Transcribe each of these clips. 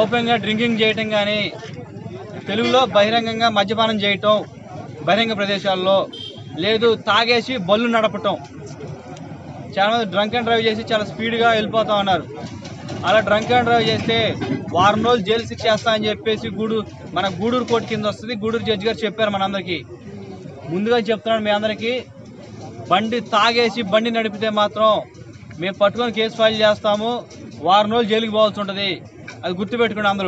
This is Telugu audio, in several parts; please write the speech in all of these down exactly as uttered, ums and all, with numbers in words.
ఓపెన్గా డ్రింకింగ్ చేయటం కానీ, తెలుగులో బహిరంగంగా మద్యపానం చేయటం బహిరంగ ప్రదేశాల్లో, లేదు తాగేసి బళ్ళు నడపటం. చాలామంది డ్రంక్ అండ్ డ్రైవ్ చేసి చాలా స్పీడ్గా వెళ్ళిపోతా ఉన్నారు. అలా డ్రంక్ అండ్ డ్రైవ్ చేస్తే వారం రోజులు జైలు శిక్ష చేస్తా అని చెప్పేసి గూడూరు మన గూడూరు కోర్టు కింద వస్తుంది. గూడూరు జడ్జి గారు చెప్పారు మనందరికీ. ముందుగా చెప్తున్నాను మీ అందరికీ, బండి తాగేసి బండి నడిపితే మాత్రం మేము పట్టుకొని కేసు ఫైల్ చేస్తాము, వారం రోజులు జైలుకి పోవాల్సి ఉంటుంది. అది గుర్తుపెట్టుకోండి అందరూ.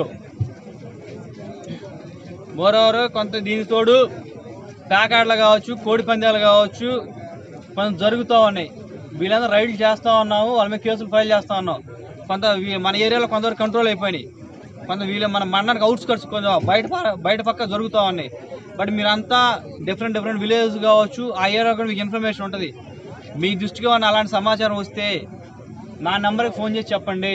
మోరోవర్ కొంత దీనికి తోడు ప్యాకాట్లు కావచ్చు, కోడి పందాలు కావచ్చు కొంత జరుగుతూ ఉన్నాయి. వీళ్ళందరూ రైడ్లు చేస్తూ ఉన్నాము, వాళ్ళ మీద కేసులు ఫైల్ చేస్తూ ఉన్నాం. కొంత మన ఏరియాలో కొంతవరకు కంట్రోల్ అయిపోయినాయి. కొంత వీళ్ళు మన మండలానికి అవుట్స్కట్స్ కొంచెం బయట బయట పక్క జరుగుతూ ఉన్నాయి. బట్ మీరంతా డిఫరెంట్ డిఫరెంట్ విలేజ్ కావచ్చు, ఆ ఏరియా కూడా మీకు ఇన్ఫర్మేషన్ ఉంటుంది. మీ దృష్టికి ఉన్న అలాంటి సమాచారం వస్తే నా నెంబర్కి ఫోన్ చేసి చెప్పండి.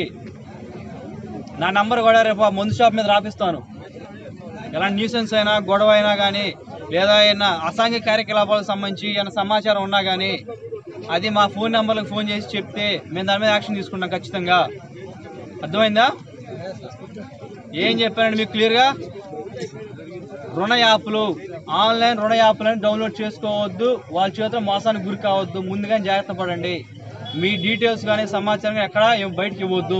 నా నెంబర్ కూడా రేపు మందు షాప్ మీద రాపిస్తాను. ఎలాంటి న్యూసెన్స్ అయినా గొడవ అయినా కానీ, లేదా ఏమైనా అసాంఘిక కార్యకలాపాలకు సంబంధించి ఏమైనా సమాచారం ఉన్నా కానీ అది మా ఫోన్ నెంబర్లకు ఫోన్ చేసి చెప్తే మేము దాని మీద యాక్షన్ తీసుకుంటాం ఖచ్చితంగా. అర్థమైందా? ఏం చెప్పానండి మీకు క్లియర్గా? రుణ యాప్లు, ఆన్లైన్ రుణ యాప్లను డౌన్లోడ్ చేసుకోవద్దు, వాళ్ళ చేతిలో మోసానికి గురి కావద్దు. ముందుగానే జాగ్రత్త పడండి. మీ డీటెయిల్స్ కానీ సమాచారం ఎక్కడా బయటకు ఇవ్వద్దు.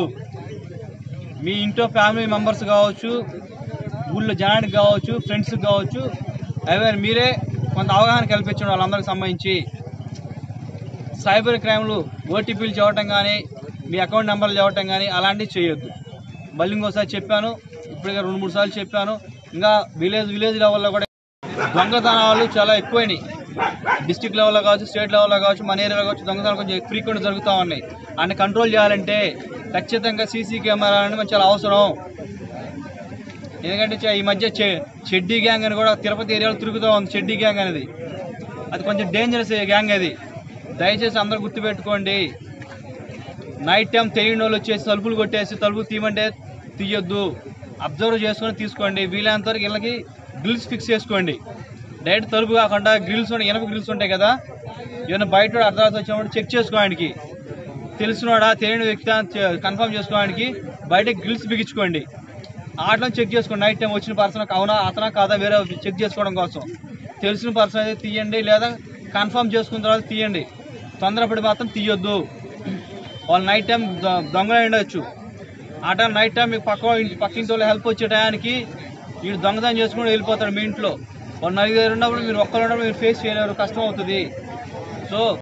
మీ ఇంట్లో ఫ్యామిలీ మెంబర్స్ కావచ్చు, ఊళ్ళో జనానికి కావచ్చు, ఫ్రెండ్స్కి కావచ్చు, అవే మీరే కొంత అవగాహన కల్పించండి వాళ్ళందరికి సంబంధించి. సైబర్ క్రైమ్లు ఓటీపీలు చెప్పడం కానీ, మీ అకౌంట్ నెంబర్లు చెప్పడం కానీ అలాంటివి చేయొద్దు. మళ్ళీ ఇంకోసారి చెప్పాను, ఇప్పటికే రెండు మూడు సార్లు చెప్పాను. ఇంకా విలేజ్ విలేజ్ లెవెల్లో కూడా దొంగతనాలు చాలా ఎక్కువైనాయి. డిస్టిక్ లెవెల్లో కావచ్చు, స్టేట్ లెవెల్లో కావచ్చు, మన ఏరియాలో కావచ్చు దొంగతనాలు కొంచెం ఫ్రీక్వెంట్ జరుగుతూ ఉన్నాయి. అన్ని కంట్రోల్ చేయాలంటే ఖచ్చితంగా సీసీ కెమెరా అనేది మనకు చాలా అవసరం. ఎందుకంటే ఈ మధ్య చెడ్డీ గ్యాంగ్ అని కూడా తిరుపతి ఏరియాలో తిరుగుతూ ఉంది. చెడ్డీ గ్యాంగ్ అనేది అది కొంచెం డేంజరస్ గ్యాంగ్. అది దయచేసి అందరూ గుర్తుపెట్టుకోండి. నైట్ టైం తెలియని వాళ్ళు వచ్చేసి తలుపులు కొట్టేసి తలుపు తీయమంటే తీయొద్దు. అబ్జర్వ్ చేసుకొని తీసుకోండి. వీలైనంత వరకు ఇళ్ళకి గ్రిల్స్ ఫిక్స్ చేసుకోండి. డైరెక్ట్ తలుపు కాకుండా గ్రిల్స్ ఉంటాయి, ఎనప గ్రిల్స్ ఉంటాయి కదా, ఏమైనా బయట అర్ధరాత్రి వచ్చినప్పుడు చెక్ చేసుకోవడానికి, తెలిసినవాడా తెలియని వ్యక్తి కన్ఫర్మ్ చేసుకోవడానికి బయట గ్రిల్స్ బిగించుకోండి. ఆటలో చెక్ చేసుకోండి. నైట్ టైం వచ్చిన పర్సన్ అవునా అతనా కాదా వేరే చెక్ చేసుకోవడం కోసం. తెలిసిన పర్సన్ అయితే తీయండి, లేదా కన్ఫర్మ్ చేసుకున్న తర్వాత తీయండి. తొందరపడి మాత్రం తీయొద్దు. వాళ్ళు నైట్ టైం దొంగలు ఉండొచ్చు. ఆ టైం నైట్ టైం మీకు పక్క ఇంటి పక్కింటి వాళ్ళు హెల్ప్ వచ్చే టయానికి వీడు దొంగతనం చేసుకుని వెళ్ళిపోతాడు మీ ఇంట్లో. వాళ్ళు నలుగురు ఉన్నప్పుడు మీరు ఒక్కరు ఉన్నప్పుడు మీరు ఫేస్ చేయలేరు, కష్టం అవుతుంది. సో